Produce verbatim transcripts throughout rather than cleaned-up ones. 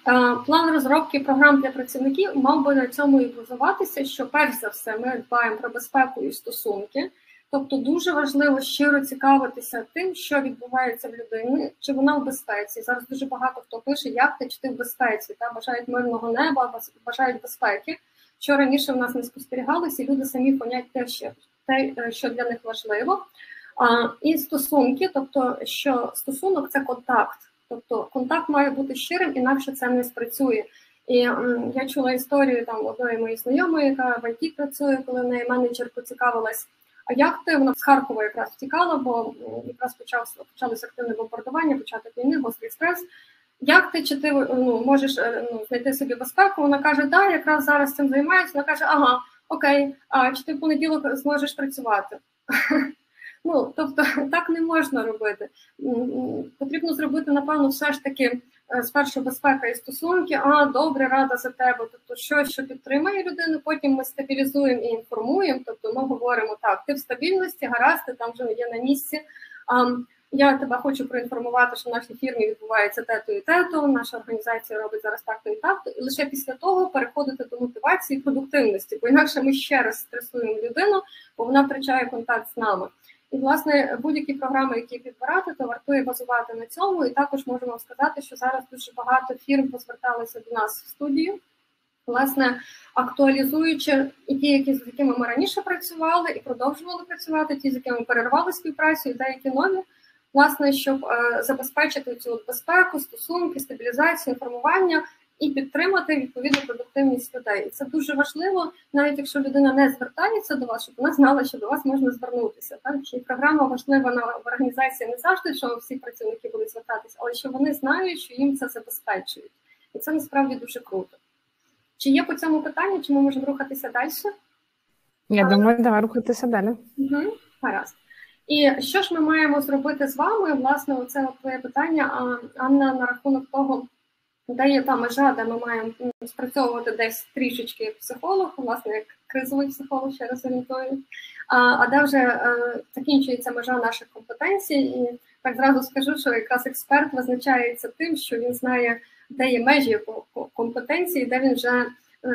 План розробки програм для працівників мав би на цьому і базуватися, що перш за все ми дбаємо про безпеку і стосунки. Тобто дуже важливо щиро цікавитися тим, що відбувається в людині, чи вона в безпеці. Зараз дуже багато хто пише, як ти, чи ти в безпеці, та бажають мирного неба, бажають безпеки, що раніше в нас не спостерігалося, і люди самі понять те, що, те, що для них важливо. А, і стосунки, тобто, що стосунок – це контакт. Тобто контакт має бути щирим, інакше це не спрацює. І м, я чула історію там одної моєї знайомої, яка в ай ті працює, коли в неї менеджер поцікавилась, а як ти? Вона з Харкова якраз втікала, бо якраз почав, почалося активне бомбардування, початок війни, Гострий експрес. Як ти, чи ти ну, можеш ну, знайти собі безпеку? Вона каже, так, да, якраз зараз цим займаюся. Вона каже, ага, окей, а чи ти в понеділок зможеш працювати? Ну, тобто, так не можна робити. Потрібно зробити, напевно, все ж таки спершу безпека і стосунки, а, добре, рада за тебе, тобто щось, що підтримує людину, потім ми стабілізуємо і інформуємо, тобто ми говоримо, так, ти в стабільності, гаразд, ти там вже є на місці, а, я тебе хочу проінформувати, що в нашій фірмі відбувається те-то і те-то, наша організація робить зараз так-то і так-то, і лише після того переходити до мотивації і продуктивності, бо інакше ми ще раз стресуємо людину, бо вона втрачає контакт з нами. І, власне, будь-які програми, які підбирати, то вартує базувати на цьому. І також можемо сказати, що зараз дуже багато фірм позверталися до нас в студію, власне, актуалізуючи і ті, які, з якими ми раніше працювали і продовжували працювати, ті, з якими перервали співпрацю, і деякі нові, власне, щоб е, забезпечити цю безпеку, стосунки, стабілізацію, інформування і підтримати відповідну продуктивність людей. І це дуже важливо, навіть якщо людина не звертається до вас, щоб вона знала, що до вас можна звернутися. Так? І програма важлива на в організації не завжди, що всі працівники будуть звертатися, але що вони знають, що їм це забезпечують. І це насправді дуже круто. Чи є по цьому питання, чи ми можемо рухатися далі? Я а, думаю, давай рухатися далі. Угу, гаразд. І що ж ми маємо зробити з вами? Власне, оце твоє питання, Анна, на рахунок того, де є та межа, де ми маємо спрацьовувати десь трішечки як психолог, власне, як кризовий психолог, ще раз орієнтую, а, а де вже е, закінчується межа наших компетенцій. І так зразу скажу, що якраз експерт визначається тим, що він знає, де є межі компетенції, де він вже е,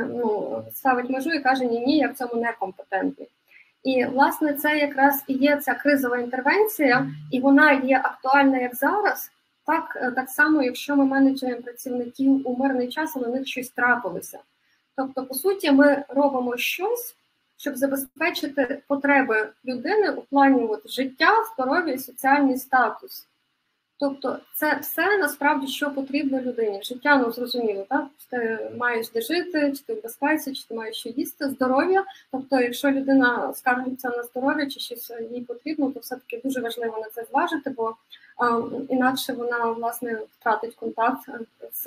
ну, ставить межу і каже, ні-ні, я в цьому не компетентний. І, власне, це якраз і є ця кризова інтервенція, і вона є актуальна як зараз, так, так само, якщо ми менеджуємо працівників у мирний час, і на них щось трапилося. Тобто, по суті, ми робимо щось, щоб забезпечити потреби людини у плані от, життя, здоров'я і соціальний статус. Тобто, це все, насправді, що потрібно людині. Життя, ну, зрозуміло, так? Чи ти маєш де жити, чи ти в безпеці, чи ти маєш що їсти, здоров'я. Тобто, якщо людина скаржиться на здоров'я, чи щось їй потрібно, то все-таки дуже важливо на це зважити, бо а, інакше вона, власне, втратить контакт з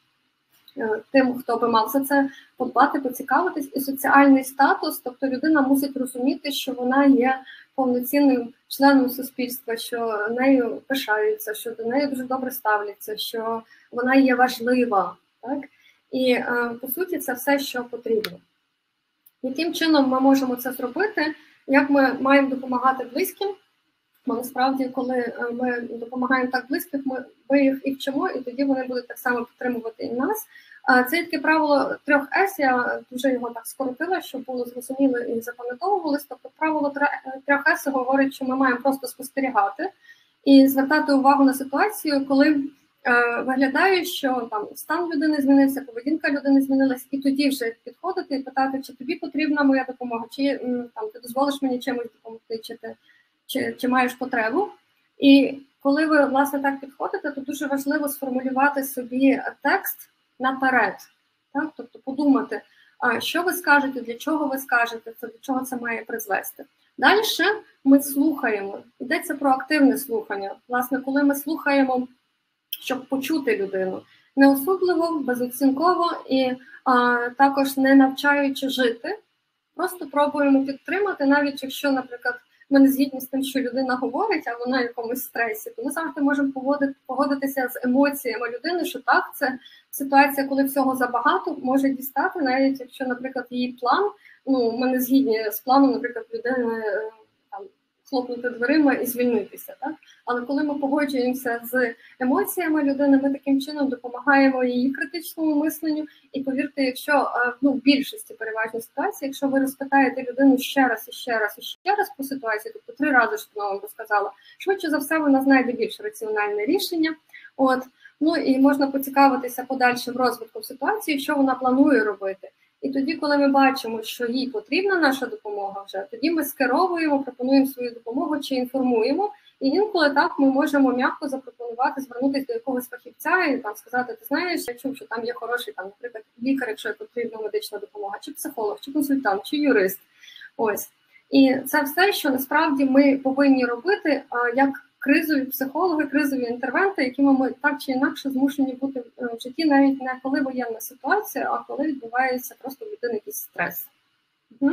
е, тим, хто би мав за це подбати, поцікавитись. І соціальний статус, тобто людина мусить розуміти, що вона є повноцінним членом суспільства, що нею пишаються, що до неї дуже добре ставляться, що вона є важлива. Так? І, е, по суті, це все, що потрібно. Яким чином ми можемо це зробити? Як ми маємо допомагати близьким? Бо насправді, коли ми допомагаємо так близьких, ми, ми їх і вчимо, і тоді вони будуть так само підтримувати і нас. Це таке правило трьох С, я дуже його так скоротила, щоб було зрозуміло і запам'ятовувалось. Тобто правило трьох С говорить, що ми маємо просто спостерігати і звертати увагу на ситуацію, коли е, виглядає, що там стан людини змінився, поведінка людини змінилась, і тоді вже підходити і питати, чи тобі потрібна моя допомога, чи там, ти дозволиш мені чимось допомогти, чи ти Чи, чи маєш потребу. І коли ви, власне, так підходите, то дуже важливо сформулювати собі текст наперед. Так? Тобто подумати, а, що ви скажете, для чого ви скажете, це, до чого це має призвести. Далі ми слухаємо. Йдеться про активне слухання. Власне, коли ми слухаємо, щоб почути людину, неосудливо, безоцінково і а, також не навчаючи жити, просто пробуємо підтримати, навіть якщо, наприклад, ми не згідні з тим, що людина говорить, а вона в якомусь стресі, то ми завжди можемо погодитися з емоціями людини, що так, це ситуація, коли всього забагато, може дістати, навіть якщо, наприклад, її план, ну, ми не згідні з планом, наприклад, людини там, хлопнути дверима і звільнитися. Так? Але коли ми погоджуємося з емоціями людини, ми таким чином допомагаємо її критичному мисленню. І повірте, якщо ну, в більшості переважної ситуації, якщо ви розпитаєте людину ще раз, і ще раз, і ще раз по ситуації, тобто три рази, що вона вам розказала, швидше за все вона знайде більш раціональне рішення. От. Ну і можна поцікавитися подальшим розвитком ситуації, що вона планує робити. І тоді, коли ми бачимо, що їй потрібна наша допомога вже, тоді ми скеровуємо, пропонуємо свою допомогу чи інформуємо. І інколи так ми можемо м'яко запропонувати звернутися до якогось фахівця і там сказати, ти знаєш, я чув, що там є хороший, там, наприклад, лікар, якщо потрібна медична допомога, чи психолог, чи консультант, чи юрист. Ось. І це все, що насправді ми повинні робити, як кризові психологи, кризові інтервенти, якими ми так чи інакше змушені бути в житті, навіть не коли воєнна ситуація, а коли відбувається просто в людини якийсь стрес. Угу.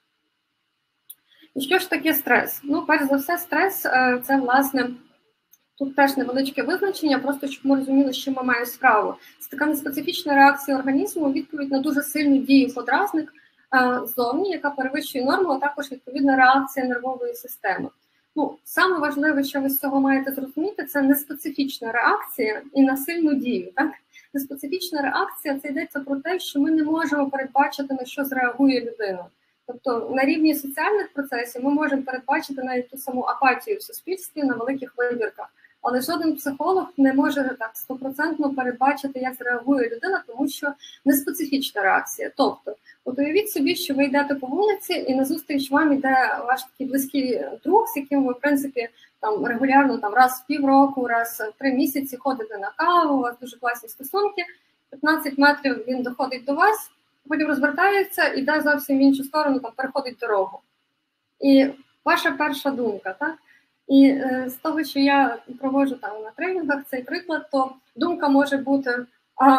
І що ж таке стрес? Ну, перш за все, стрес – це, власне, тут теж невеличке визначення, просто щоб ми розуміли, з чим ми маємо справу. Це така неспецифічна реакція організму у відповідь на дуже сильну дію подразник ззовні, яка перевищує норму, а також відповідна реакція нервової системи. Ну, саме важливе, що ви з цього маєте зрозуміти, це неспецифічна реакція і на сильну дію. Так? Неспецифічна реакція – це йдеться про те, що ми не можемо передбачити, на що зреагує людина. Тобто на рівні соціальних процесів ми можемо передбачити навіть ту саму апатію в суспільстві на великих вибірках. Але жоден психолог не може так стопроцентно передбачити, як зреагує людина, тому що неспецифічна реакція. Тобто, от уявіть собі, що ви йдете по вулиці і назустріч вам йде ваш такий близький друг, з яким ви, в принципі, там регулярно там, раз в півроку, раз в три місяці ходите на каву, у вас дуже класні стосунки, п'ятнадцять метрів він доходить до вас, потім розвертається, іде зовсім в іншу сторону, там переходить дорогу. І ваша перша думка, так? І е, з того, що я проводжу там на тренінгах цей приклад, то думка може бути, а,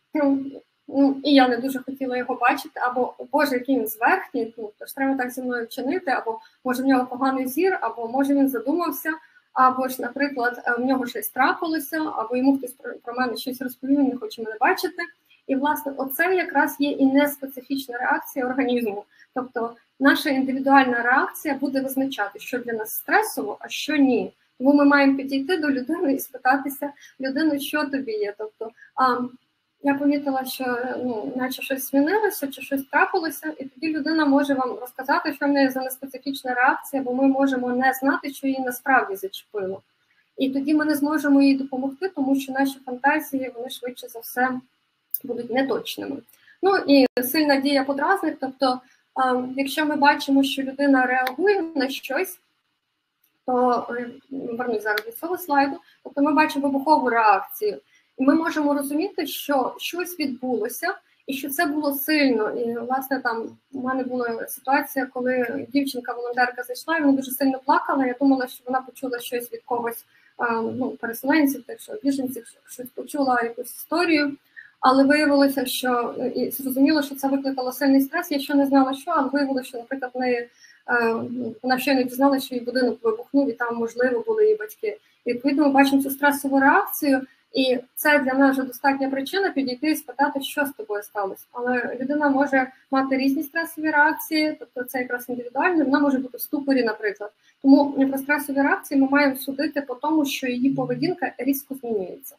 ну, і я не дуже хотіла його бачити, або, боже, який він зверхній, ну, тож треба так зі мною вчинити, або може в нього поганий зір, або може він задумався, або ж, наприклад, в нього щось трапилося, або йому хтось про, про мене щось розповів, він не хоче мене бачити. І, власне, оце якраз є і неспецифічна реакція організму. Тобто наша індивідуальна реакція буде визначати, що для нас стресово, а що ні. Тому ми маємо підійти до людини і спитатися людину, що тобі є. Тобто, а, я помітила, що ну, наче щось змінилося, чи щось трапилося, і тоді людина може вам розказати, що в неї за неспецифічна реакція, бо ми можемо не знати, що її насправді зачепило. І тоді ми не зможемо їй допомогти, тому що наші фантазії, вони швидше за все будуть неточними. Ну і сильна дія подразник, тобто, а, якщо ми бачимо, що людина реагує на щось, то, вернусь зараз від цього слайду, тобто ми бачимо вибухову реакцію. І ми можемо розуміти, що щось відбулося, і що це було сильно. І, власне, там у мене була ситуація, коли дівчинка-волонтерка зайшла, і вона дуже сильно плакала. Я думала, що вона почула щось від когось, а, ну, переселенців, так що біженців, щось почула, якусь історію. Але виявилося, що, і зрозуміло, що це викликало сильний стрес. Я ще не знала, що, але виявилося, що, наприклад, в неї, вона щойно дізналася, що її будинок вибухнув, і там, можливо, були її батьки. І, відповідно, ми бачимо цю стресову реакцію, і це для нас вже достатня причина підійти і спитати, що з тобою сталося. Але людина може мати різні стресові реакції, тобто це якраз індивідуально, вона може бути в ступорі, наприклад. Тому про стресові реакції ми маємо судити по тому, що її поведінка різко змінюється.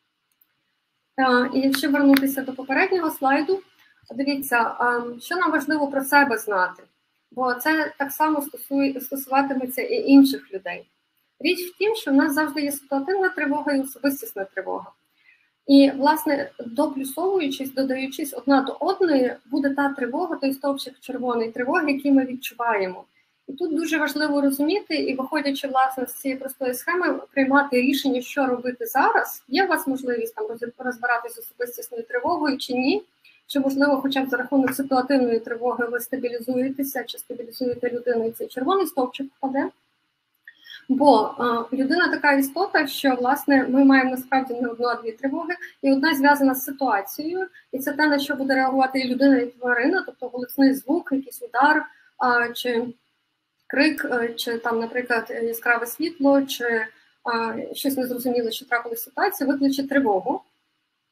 І якщо вернутися до попереднього слайду, дивіться, що нам важливо про себе знати, бо це так само стосує, стосуватиметься і інших людей. Річ в тім, що в нас завжди є ситуативна тривога і особистісна тривога. І, власне, доплюсовуючись, додаючись одна до одної, буде та тривога, той стовпчик червоної тривоги, який ми відчуваємо. І тут дуже важливо розуміти, і виходячи, власне, з цієї простої схеми, приймати рішення, що робити зараз. Є у вас можливість там розбиратися з особистісною тривогою чи ні? Чи, можливо, хоча б за рахунок ситуативної тривоги ви стабілізуєтеся, чи стабілізуєте людину, і цей червоний стовпчик впаде? Бо а, людина така істота, що, власне, ми маємо насправді не одну, а дві тривоги, і одна зв'язана з ситуацією, і це те, на що буде реагувати і людина, і тварина, тобто голосний звук, якийсь удар, а, чи крик, чи там, наприклад, яскраве світло, чи а, щось незрозуміле, що трапилася ситуація, викличе тривогу.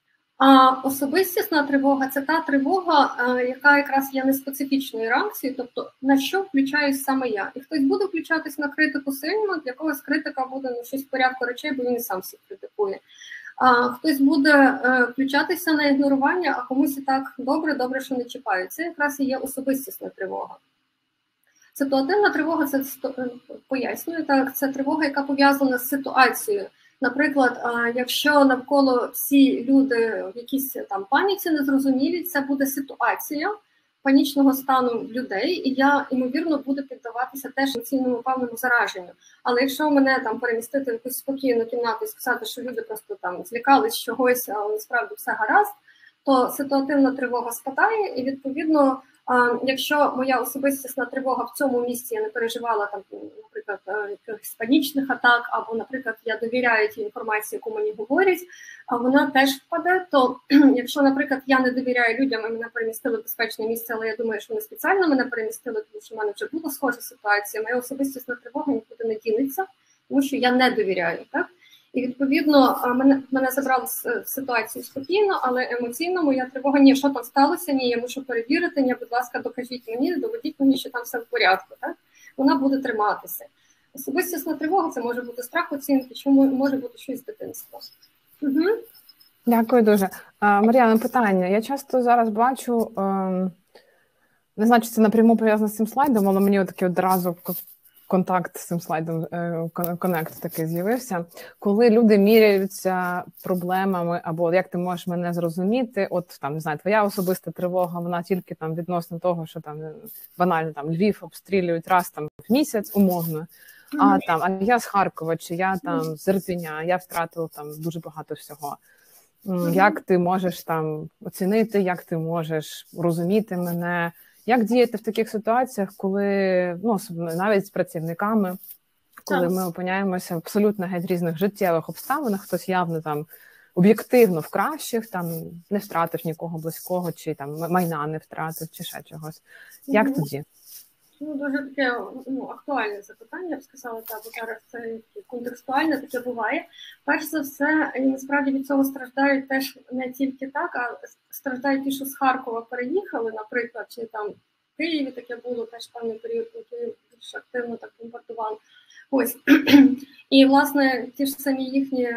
А особистісна тривога – це та тривога, яка якраз є неспецифічною реакцією, тобто на що включаюсь саме я. І хтось буде включатись на критику сильно, для когось критика буде ну, щось в порядку речей, бо він і сам всіх критикує. А хтось буде включатися на ігнорування, а комусь і так добре, добре, що не чіпають. Це якраз і є особистісна тривога. Ситуативна тривога, це пояснюю, так, це тривога, яка пов'язана з ситуацією. Наприклад, якщо навколо всі люди в якійсь там паніці незрозумілі, це буде ситуація панічного стану людей, і я, ймовірно, буду піддаватися теж емоційному певному зараженню. Але якщо мене там перемістити в якусь спокійну кімнату і сказати, що люди просто там злякались чогось, а насправді все гаразд, то ситуативна тривога спадає, і відповідно, якщо моя особистісна тривога в цьому місці я не переживала там, наприклад, якихось панічних атак, або, наприклад, я довіряю тій інформації, яку мені говорять, а вона теж впаде, то якщо, наприклад, я не довіряю людям, і мене перемістили в безпечне місце, але я думаю, що вони спеціально мене перемістили, тому що в мене вже була схожа ситуація, моя особистісна тривога нікуди не дінеться, тому що я не довіряю, так? І, відповідно, мене, мене забрали в ситуацію спокійно, але емоційно моя тривога, ні, що там сталося, ні, я мушу перевірити, ні, будь ласка, докажіть мені, доведіть мені, що там все в порядку, так? Вона буде триматися. Особистісна тривога – це може бути страх оцінки, чи може бути щось з дитинства. Угу. Дякую дуже. Мар'яна, питання. Я часто зараз бачу, не знаю, чи це напряму пов'язано з цим слайдом, але мені таки одразу контакт з цим слайдом, коннект такий з'явився, коли люди міряються проблемами, або як ти можеш мене зрозуміти, от там, не знаю, твоя особиста тривога, вона тільки там відносно того, що там банально там Львів обстрілюють раз там в місяць, умовно, а там, а я з Харкова, чи я там з Ірпеня, я втратила там дуже багато всього. Як ти можеш там оцінити, як ти можеш розуміти мене, як діяти в таких ситуаціях, коли, ну, навіть з працівниками, коли ми опиняємося в абсолютно геть різних життєвих обставинах, хтось явно там об'єктивно в кращих, там не втратив нікого близького, чи там майна не втратив, чи ще чогось. Як mm-hmm. тоді? Ну, дуже таке ну, актуальне запитання, я б сказала, так, бо зараз це контекстуальне, таке буває. Перш за все, і насправді від цього страждають теж не тільки так, а страждають ті, що з Харкова переїхали, наприклад, чи там в Києві таке було теж певний період, коли більш активно так бомбардували. Ось. І, власне, ті ж самі їхні,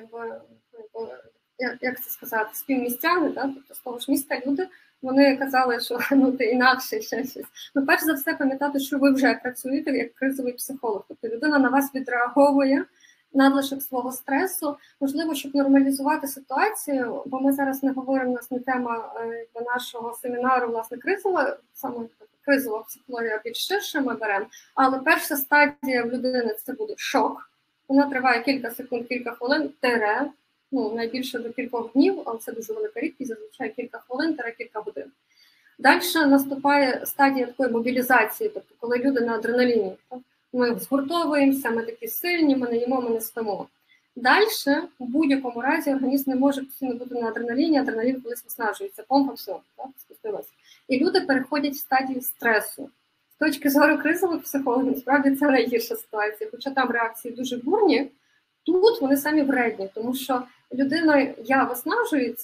як це сказати, співмістяни, так, тобто з того ж міста люди, вони казали, що ну ти інакше, ще щось. Ну, перш за все, пам'ятати, що ви вже працюєте як кризовий психолог. Тобто людина на вас відреаговує надлишок свого стресу. Можливо, щоб нормалізувати ситуацію, бо ми зараз не говоримо, у нас не тема е, нашого семінару, власне, кризова, саме кризова психологія більш ширше ми беремо. Але перша стадія в людини – це буде шок. Вона триває кілька секунд, кілька хвилин, тере. Ну, найбільше до кількох днів, але це дуже велика рідкість, зазвичай кілька хвилин, кілька годин. Далі наступає стадія такої мобілізації, тобто коли люди на адреналіні. Так? Ми згуртовуємося, ми такі сильні, ми не їмо, ми не спимо. Далі, в будь-якому разі, організм не може постійно бути на адреналіні, адреналін колись виснажується, помпа, все, так, спустилася. І люди переходять в стадію стресу. З точки зору кризових психологів, насправді це найгірша ситуація, хоча там реакції дуже бурні, тут вони самі вредні, тому що людина я виснажується,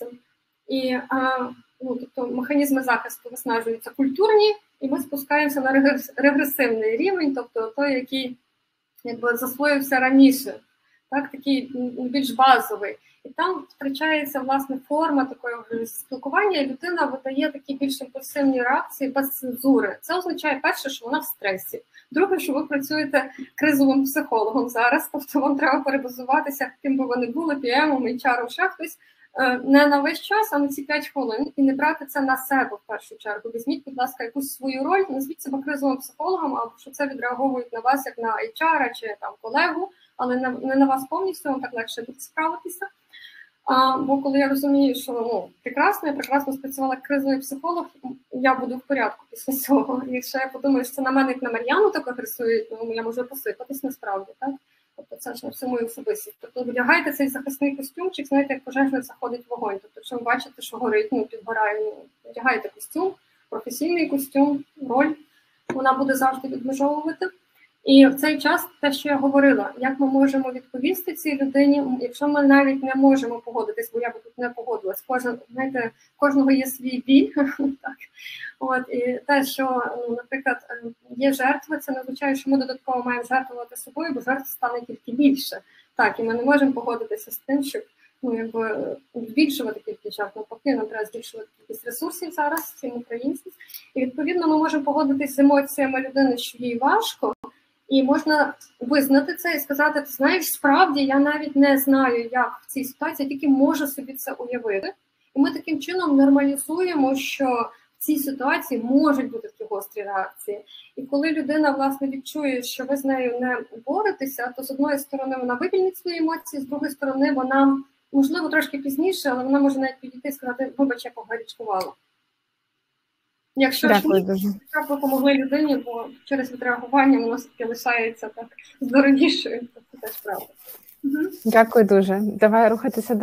і а, ну, тобто механізми захисту виснажуються культурні, і ми спускаємося на регресивний рівень, тобто той, який якби засвоївся раніше, так, такий більш базовий. І там втрачається, власне, форма такої спілкування, і людина видає такі більш імпульсивні реакції без цензури. Це означає, перше, що вона в стресі. Друге, що ви працюєте кризовим психологом зараз, тобто вам треба перебазуватися, ким би ви не були, пі емом, ейч ар, ще хтось, не на весь час, а на ці п'ять хвилин, і не брати це на себе в першу чергу. Візьміть, будь ласка, якусь свою роль, назвіть себе кризовим психологом, або що це відреаговують на вас, як на ейч ар чи там колегу, але не на вас повністю, вам так легше буде справитися. А, бо коли я розумію, що ну, прекрасно, я прекрасно спрацювала як кризовий психолог, я буду в порядку після цього. І ще я подумаю, що це на мене, як на Мар'яну так агресують, ну, я можу посипатись насправді, так? Тобто це ж на всю мою особистість. Тобто вдягайте цей захисний костюмчик, знаєте, як пожежник заходить в вогонь. Тобто, якщо ви бачите, що горить, ну, підгорає, ну, вдягайте костюм, професійний костюм, роль, вона буде завжди відмежовувати. І в цей час, те, що я говорила, як ми можемо відповісти цій людині, якщо ми навіть не можемо погодитись, бо я б тут не погодилась. Кожен, знаєте, кожного є свій біль. Так. От, і те, що, наприклад, є жертви, це не означає, що ми додатково маємо жертвувати собою, бо жертв стане тільки більше. Так, і ми не можемо погодитися з тим, щоб ну, якби, збільшувати кількість жертв. Навпаки, нам треба збільшувати кількість ресурсів зараз, всім українцям. І, відповідно, ми можемо погодитись з емоціями людини, що їй важко, і можна визнати це і сказати, ти знаєш, справді я навіть не знаю, як в цій ситуації, тільки можу собі це уявити. І ми таким чином нормалізуємо, що в цій ситуації можуть бути такі гострі реакції. І коли людина, власне, відчує, що ви з нею не боретеся, то з одної сторони вона вивільнить свої емоції, з другої сторони вона, можливо, трошки пізніше, але вона може навіть підійти і сказати, вибач, я погарячкувала. Якщо ж ні, ви допомогли людині, бо через відреагування воно все-таки лишається так здоровішою, то це теж правда. Дякую дуже. Давай рухатися